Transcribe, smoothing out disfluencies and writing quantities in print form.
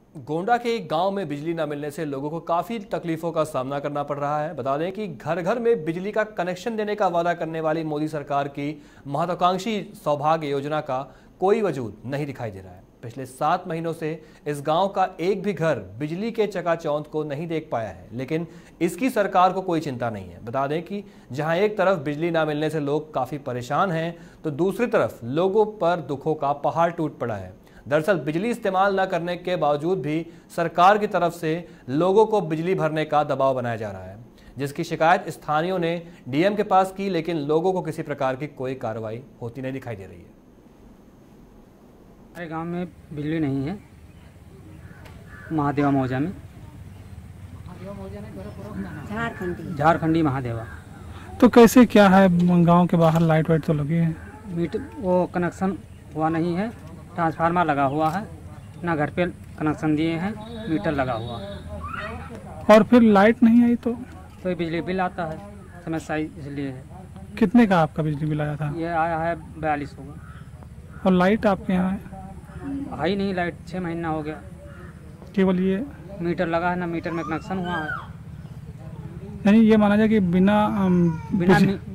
गोंडा के एक गांव में बिजली न मिलने से लोगों को काफी तकलीफों का सामना करना पड़ रहा है। बता दें कि घर घर में बिजली का कनेक्शन देने का वादा करने वाली मोदी सरकार की महत्वाकांक्षी सौभाग्य योजना का कोई वजूद नहीं दिखाई दे रहा है। पिछले 7 महीनों से इस गांव का एक भी घर बिजली के चकाचौंध को नहीं देख पाया है, लेकिन इसकी सरकार को कोई चिंता नहीं है। बता दें कि जहां एक तरफ बिजली ना मिलने से लोग काफी परेशान हैं, तो दूसरी तरफ लोगों पर दुखों का पहाड़ टूट पड़ा है। दरअसल बिजली इस्तेमाल न करने के बावजूद भी सरकार की तरफ से लोगों को बिजली भरने का दबाव बनाया जा रहा है, जिसकी शिकायत स्थानीयों ने डीएम के पास की, लेकिन लोगों को किसी प्रकार की कोई कार्रवाई होती नहीं दिखाई दे रही है। हमारे गांव में बिजली नहीं है। महादेवा मौजा में, झारखंडी महादेवा। तो कैसे क्या है, गांव के बाहर लाइट वाइट तो लगी है? मीटर वो कनेक्शन हुआ नहीं है, ट्रांसफार्मर लगा हुआ है, ना घर पे कनेक्शन दिए हैं, मीटर लगा हुआ है। और फिर लाइट नहीं आई तो ये बिजली बिल आता है, समस्या इसलिए है। कितने का आपका बिजली बिल आया था? ये आया है 4200 का। और लाइट आपके यहाँ है? आई नहीं लाइट, 6 महीना हो गया। केवल ये मीटर लगा है, ना मीटर में कनेक्शन हुआ है। यानी ये माना जाए कि बिना